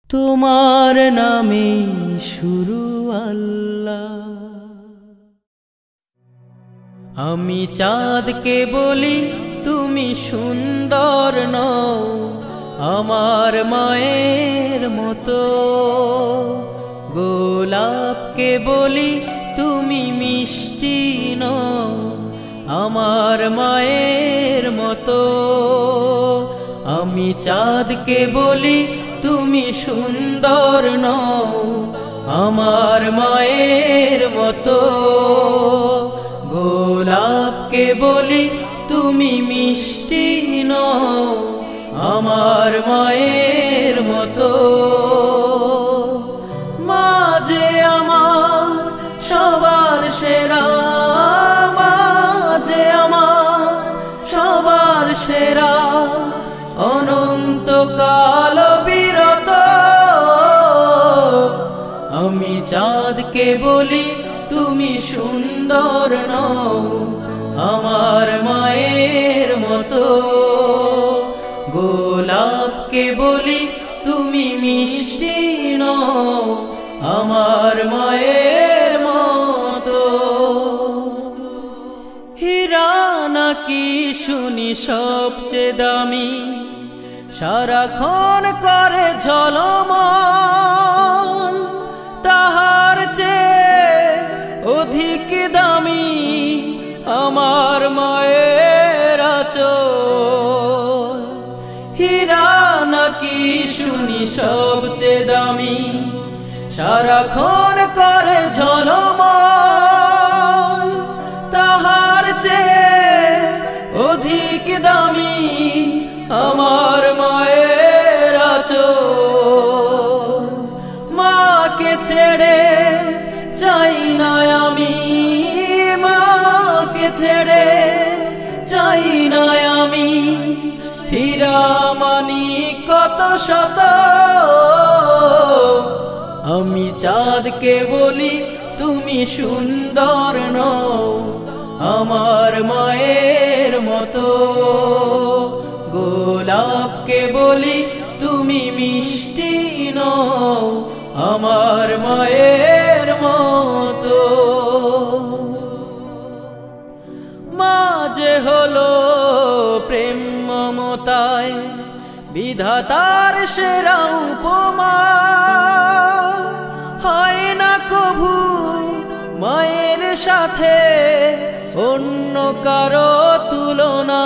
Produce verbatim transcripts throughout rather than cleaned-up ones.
তোমার নামে শুরু আল্লাহ। আমি চাঁদকে বলি তুমি সুন্দর নও, আমার মায়ের মতো। গোলাপকে বলি তুমি মিষ্টি নও, আমার মায়ের মতো। আমি চাঁদকে বলি তুমি সুন্দর নও, আমার মায়ের মতো। গোলাপকে বলি তুমি মিষ্টি নও, আমার মায়ের মতো। মা যে আমার সবার সেরা, মা যে আমার সবার সেরা, অনন্তকাল বিরত। আমি চাঁদকে বলি তুমি সুন্দর নও, আমার মায়ের মতো। গোলাপকে বলি তুমি মিষ্টি নও, আমার মায়ের মতো। হীরা নাকি শুনি সবচেয়ে দামি, সারাক্ষণ করে ঝলমল, তাহার চেয়ে অধিক দামি আমার মায়ের আঁচল। হীরা নাকি শুনি সবচেয়ে দামি, সারাক্ষণ করে ঝলমল, তাহার চেয়ে অধিক দামি আমার মায়ের আঁচল। মাকে ছেড়ে চাই না আমি, মাকে ছেড়ে চাই না আমি। হীরা মানি কত শত, আমি চাঁদকে বলি তুমি সুন্দর নও, আমার মায়ের মতো। গোলাপকে বলি তুমি মিষ্টি নও, আমার মায়ের মতো। মা যে হলো প্রেম মমতায় বিধাতার সেরা উপমা, হয় না কভু মায়ের সাথে অন্য কারো তুলনা।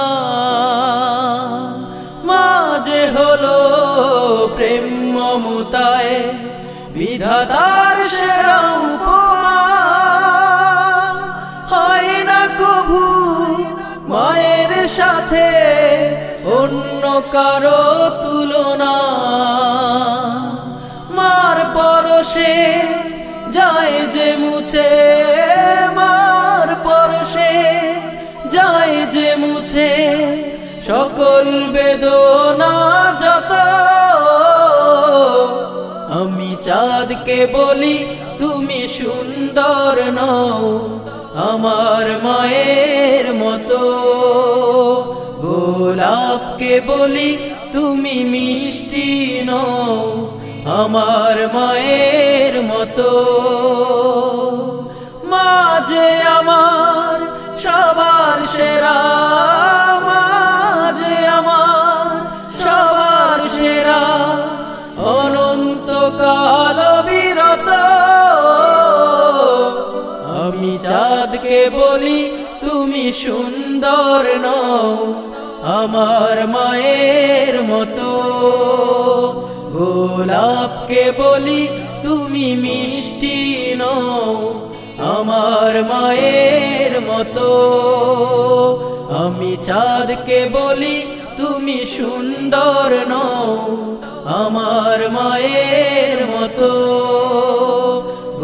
মা যে হলো প্রেম মমতায় বিধাতার সেরা উপমা, হয় না কভু মায়ের সাথে অন্য কারো তুলনা। মার পরশে যায় যে মুছে, মার পরশে যায় যে মুছে সকল বেদনা যত। আমি চাঁদকে বলি তুমি সুন্দর নও, আমার মায়ের মতো। গোলাপকে বলি তুমি মিষ্টি নও, আমার মায়ের মতো। মা যে আমার সবার সেরা, মা যে আমার সবার সেরা, অনন্তকাল বিরত। আমি চাঁদকে বলি তুমি সুন্দর নও, আমার মায়ের মতো। গোলাপকে বলি তুমি মিষ্টি নও, আমার মায়ের মতো। আমি চাঁদকে বলি তুমি সুন্দর নও, আমার মায়ের মতো।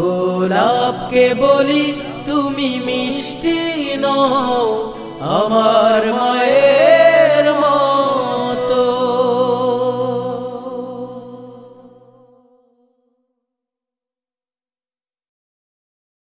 গোলাপকে বলি তুমি মিষ্টি নও, আমার